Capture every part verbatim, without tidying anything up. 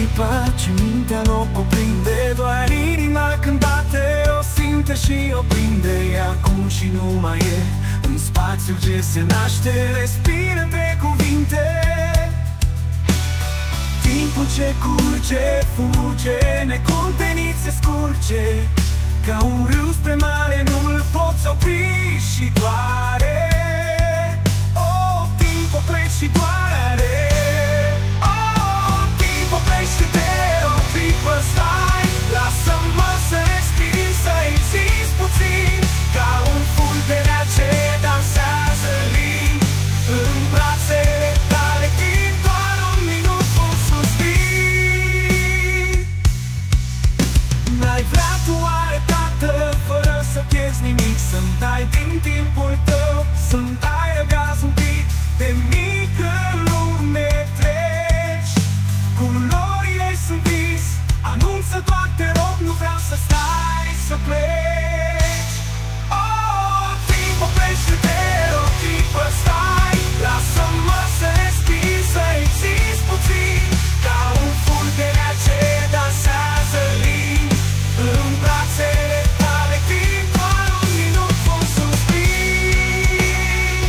clipă ce mintea nu o cuprinde, doar inima când bate o simte și o prinde. E acum și nu mai e, în spațiul ce se naște, respiră pe cuvinte. Timpul ce curge, fuge, necontenit se scurge, ca un râu spre mare, nu-l poți opri și doare. Oh, timp oprești și doare. Oh, timp oprești și te opri, pă stai. Lasă-mă să respir, să exist puțin, ca un fulgere ce dansează lin. În brațele tale timp doar un minut, un suspin. N-ai vrea tu oare, tată, fără să pierzi nimic, să-mi dai din timpul tău, să-mi dai răgaz un pic de mic în lume treci. Culorile sunt vis, anunță doar, te rog, nu vreau să stai, să pleci. Oh, timp oprește-te, o clipă stai. Lasă-mă să respir, să exist puțin, ca un fulgere ce dansează lin. În brațele tale timp doar un minut, un suspin.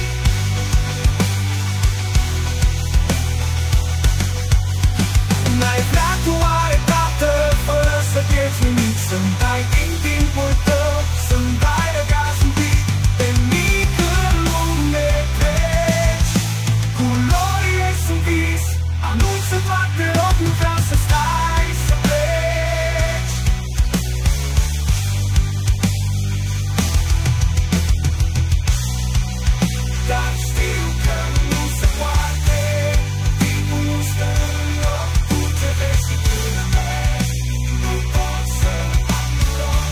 N-ai vrea tu oare, tată, fără să pierzi nimic, să-mi dai din timpul tău, să-mi dai răgaz un pic de mic în lume treci. Culorile sunt vis, anunță doar, te rog, nu vreau să stai, să pleci. Dar știu că nu se poate, timpul nu stă în loc, tu te vezi și până mergi, nu pot să aplod.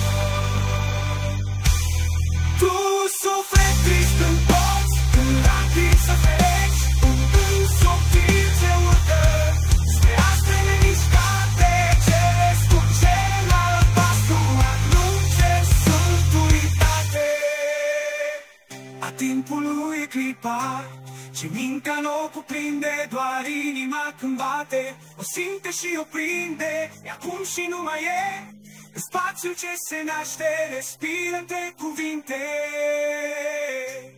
Tu suflet trist când poți, când rapid să pleci, un gând subtil ce urcă spre astre nemișcate, cele scurge la albastru, arunce sunt uitate. A timpului e clipa ce mintea nu o cuprinde, doar inima când bate o simte și o prinde. E acum și nu mai e, în spațiul ce se naște, respiră-te cuvinte.